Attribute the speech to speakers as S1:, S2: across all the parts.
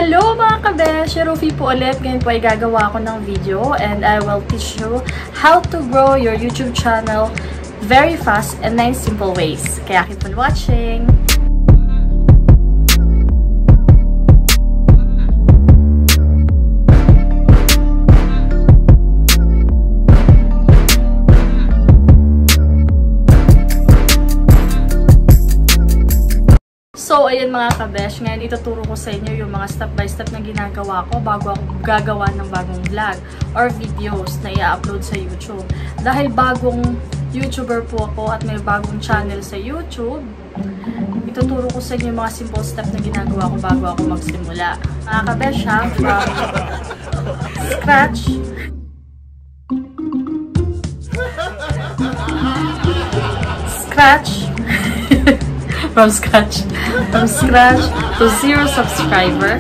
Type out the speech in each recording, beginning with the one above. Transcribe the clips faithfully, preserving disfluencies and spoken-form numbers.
S1: Hello mga kabesh! Rufi po ulit. Ngayon po ay gagawa ako ng video and I will teach you how to grow your YouTube channel very fast and nine simple ways. Kaya keep on watching! So, ayan mga kabesh, ngayon ituturo ko sa inyo yung mga step-by-step na ginagawa ko bago ako gagawa ng bagong vlog or videos na i-upload sa YouTube. Dahil bagong YouTuber po ako at may bagong channel sa YouTube, ituturo ko sa inyo yung mga simple step na ginagawa ko bago ako magsimula. Mga kabesh ha, from scratch. Scratch. From scratch. From scratch to zero subscriber.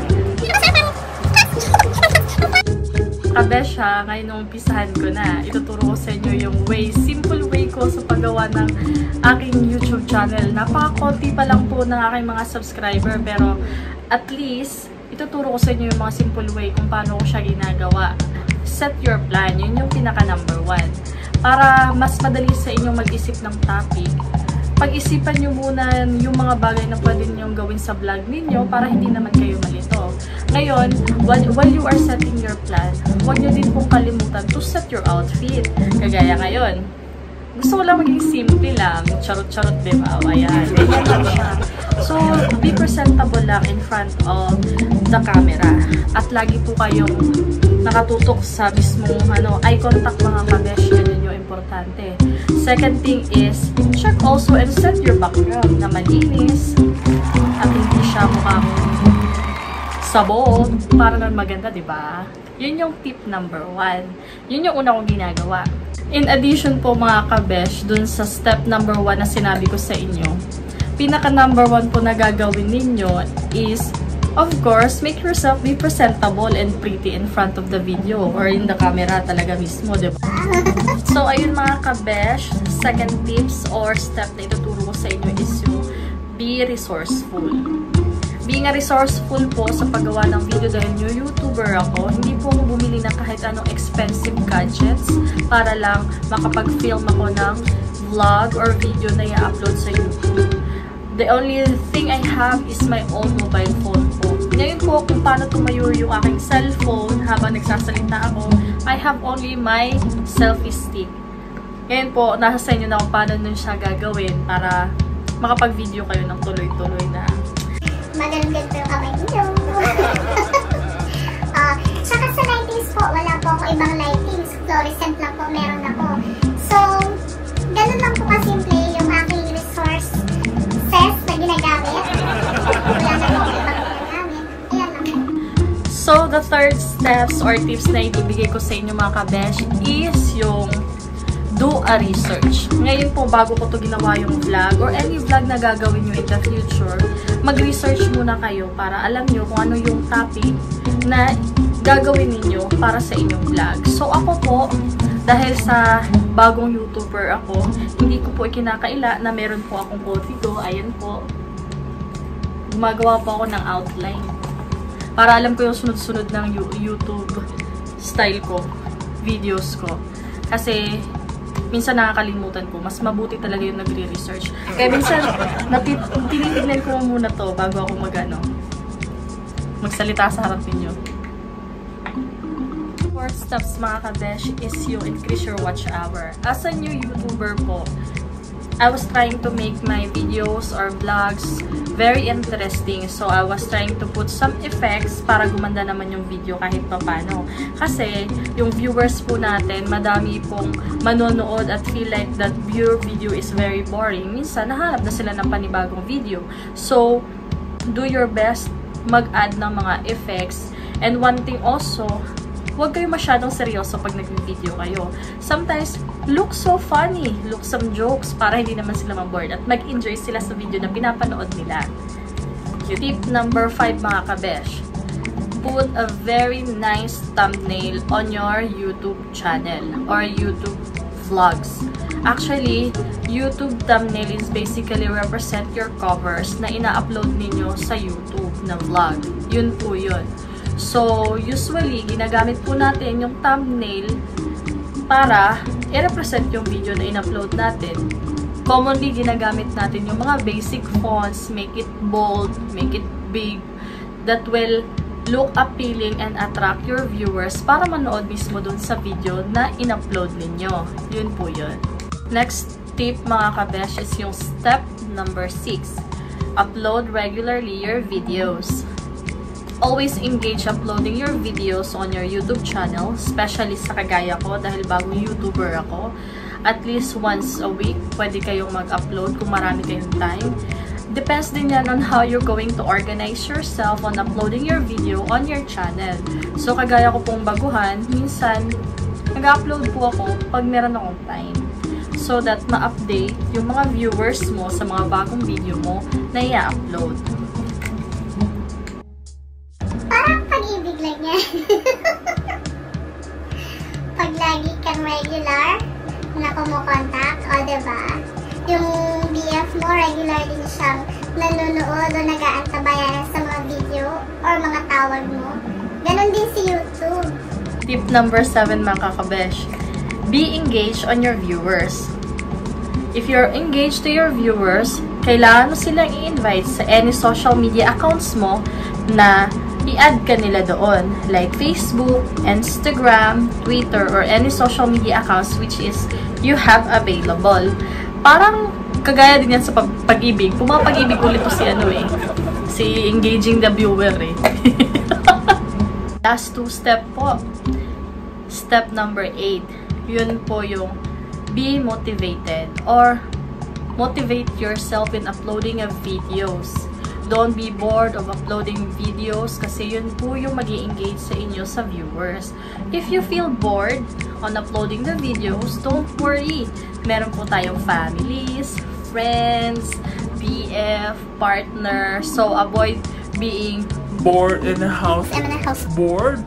S1: Kabesh ha, ngayon nung umpisahan ko na, ituturo ko sa inyo yung way, simple way ko sa paggawa ng aking YouTube channel. Napaka-konti pa lang po ng aking mga subscriber, pero at least, ituturo ko sa inyo yung mga simple way kung paano ko siya ginagawa. Set your plan, yun yung pinaka number one. Para mas madali sa inyo mag-isip ng topic, pag-isipan nyo muna yung mga bagay na pwede nyo gawin sa vlog ninyo para hindi naman kayo malito. Ngayon, while, while you are setting your plan, huwag nyo din pong kalimutan to set your outfit. Kagaya ngayon, gusto ko lang maging simple lang, charot-charot, diba? Ayan, ganyan lang siya. So, be presentable lang in front of the camera. At lagi po kayong nakatutok sa mismong ano, eye contact mga kabesh, yun yung importante. Second thing is, check also and set your background na malinis at hindi siya mukhang sabon para na maganda, diba? Yun yung tip number one. Yun yung una kong ginagawa. In addition po mga kabesh, dun sa step number one na sinabi ko sa inyo, pinaka number one po na gagawin ninyo is, of course, make yourself be presentable and pretty in front of the video or in the camera talaga mismo, diba? So, ayun mga kabesh, second tips or step na ituturo ko sa inyo is yung be resourceful. Being a resourceful po sa paggawa ng video dahil new YouTuber ako, hindi po ako bumili ng kahit anong expensive gadgets para lang makapag-film ako ng vlog or video na i-upload sa YouTube. The only thing I have is my own mobile phone po. Ngayon po, kung paano tumayo yung aking cellphone habang nagsasalita ako, I have only my selfie stick. Ngayon po, nasa sa inyo na kung paano nun siya gagawin para makapag-video kayo ng tuloy-tuloy na.
S2: Magaling ganito yung kamay niyo. uh, Tsaka sa lightings po, wala po ako ibang lightings. Fluorescent lang po meron ako. So, ganun lang po kasimple yung aking resource set na ginagamit. Wala na po ibang ginagamit. Ayan lang.
S1: So, the third steps or tips na ibibigay ko sa inyo mga kabesh is yung do a research. Ngayon po, bago ko to ginawa yung vlog or any vlog na gagawin nyo in the future, mag-research muna kayo para alam nyo kung ano yung topic na gagawin ninyo para sa inyong vlog. So, ako po, dahil sa bagong YouTuber ako, hindi ko po ikinakaila na meron po akong code dito. Ayan po. Gumagawa po ako ng outline. Para alam ko yung sunod-sunod ng YouTube style ko, videos ko. Kasi, minsan nakakalimutan ko. Mas mabuti talaga yung nagre-research. Kaya minsan, tinitignan ko muna to bago ako mag-ano, magsalita sa harap ninyo. Fourth steps mga kabesh is you increase your watch hour. As a new YouTuber po, I was trying to make my videos or vlogs very interesting. So, I was trying to put some effects para gumanda naman yung video kahit papano. Kasi, yung viewers po natin, madami pong manonood at feel like that your video is very boring. Minsan, nahanap na sila ng panibagong video. So, do your best mag-add ng mga effects. And one thing also, huwag kayo masyadong seryoso pag nag-video kayo. Sometimes, look so funny. Look some jokes para hindi naman sila ma-bored at mag-enjoy sila sa video na pinapanood nila. Tip number five mga kabesh. Put a very nice thumbnail on your YouTube channel or YouTube vlogs. Actually, YouTube thumbnail is basically represent your covers na ina-upload ninyo sa YouTube na vlog. Yun po yun. So, usually, ginagamit po natin yung thumbnail para i-represent yung video na in-upload natin. Commonly, ginagamit natin yung mga basic fonts, make it bold, make it big, that will look appealing and attract your viewers para manood mismo dun sa video na in-upload ninyo. Yun po yun. Next tip mga kabesh is yung step number six. Upload regularly your videos. Always engage uploading your videos on your YouTube channel, especially sa kagaya ko dahil bagong YouTuber ako. At least once a week, pwede kayong mag-upload kung marami kayong time. Depends din yan on how you're going to organize yourself on uploading your video on your channel. So, kagaya ko pong baguhan, minsan, nag-upload po ako pag meron akong time. So that ma-update yung mga viewers mo sa mga bagong video mo na i-upload.
S2: Parang pag-ibig lang yan. Pag lagi kang regular na kumukontak, o diba? Yung B F mo, regular din siyang nanonood o nag-aantabayan sa mga video or mga tawag mo. Ganon din si YouTube.
S1: Tip number seven mga kakabesh. Be engaged on your viewers. If you're engaged to your viewers, kailangan mo silang i-invite sa any social media accounts mo na i-add ka nila doon. Like Facebook, Instagram, Twitter, or any social media accounts which is you have available. Parang kagaya din yan sa pag-ibig. Pumapag-ibig ulit to si ano eh. Si engaging the viewer eh. Last two step po. Step number eight. Yun po yung be motivated or motivate yourself in uploading of videos. Don't be bored of uploading videos kasi yun po yung mag-i-engage sa inyo sa viewers. If you feel bored on uploading the videos, don't worry. Meron po tayong families, friends, B F, partner. So, avoid being
S3: bored in the house.
S2: I'm in a house.
S3: Bored?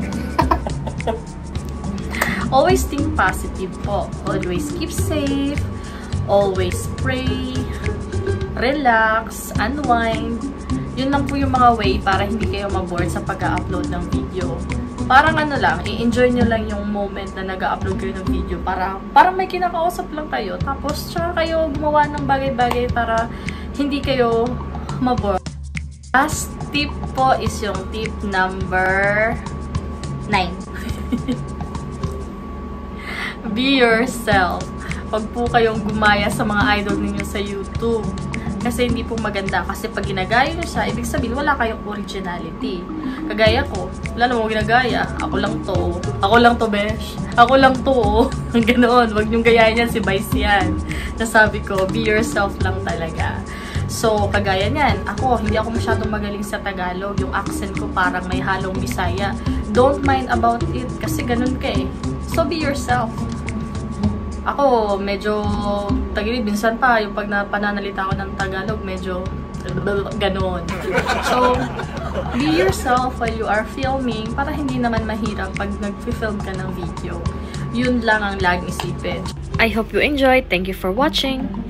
S1: Always think positive po. Always keep safe. Always pray. Relax. Unwind. Yun lang po yung mga way para hindi kayo ma-bored sa pag-upload ng video. Parang ano lang, i-enjoy nyo lang yung moment na nag-upload kayo ng video. Para, parang may kinakausap lang kayo. Tapos, tsaka kayo gumawa ng bagay-bagay para hindi kayo ma-bored. Last tip po is yung tip number nine. Be yourself. Huwag po kayong gumaya sa mga idol ninyo sa YouTube. Kasi hindi po maganda. Kasi pag ginagaya nyo siya, ibig sabihin wala kayong originality. Kagaya ko, wala naman ginagaya. Ako lang to. Ako lang to, besh. Ako lang to. Ganoon. Huwag nyong gayahin yan, si Vice yan. Nasabi ko, be yourself lang talaga. So, kagaya niyan, ako, hindi ako masyadong magaling sa Tagalog. Yung accent ko parang may halong Bisaya. Don't mind about it kasi ganun ka eh. So, be yourself. Ako, medyo tagilid. Minsan pa, yung pag napananalita ko ng Tagalog, medyo ganon. So, be yourself while you are filming para hindi naman mahirap pag nag-film ka ng video. Yun lang ang laging isipin. I hope you enjoyed. Thank you for watching.